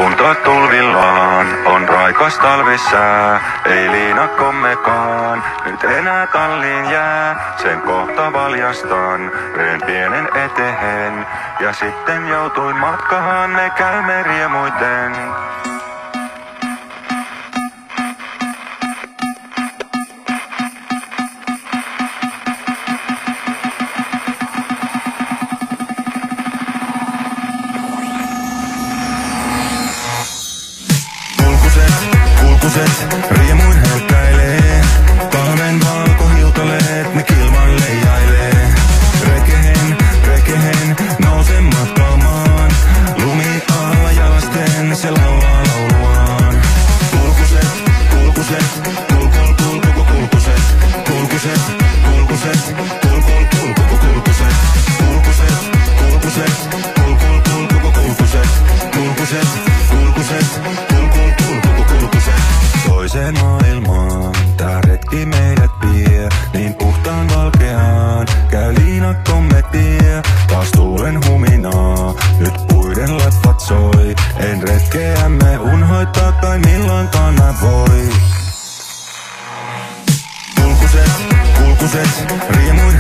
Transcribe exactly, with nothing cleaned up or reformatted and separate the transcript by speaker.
Speaker 1: Punta tulvillaan, on raikas talvisää, ei liinakkommekaan, nyt enää talliin jää. Sen kohta valjastan, veen pienen etehen, ja sitten joutuin matkahan, me käymme riemuiten.
Speaker 2: Kulkuset riemuin helkkäilee, talven valkohiutaleet ne kilvan leijailee. Rekehen, rekehen, nouse matkaamaan, lumi alla jalasten se laulaa lauluaan. Kulkuset, kulkuset, kulkul kulkuku kulkuset, kulkuset, kulkuset, kulkul kulkuku kulkuset, kulkuset, kulkuset, kulkul kulkuku kulkuset, kulkuset, kulkuset, kulkul kulkuku kulkuset. Toiseen maailmaan tää retki meidät vie, niin puhtaan valkeaan käy liinakkomme tie. Taas tuulen huminaa, nyt puiden leffat soi, en retkeämme unhoittaa tai milloinkaan mä voi. Kulkuset, kulkuset, riemuin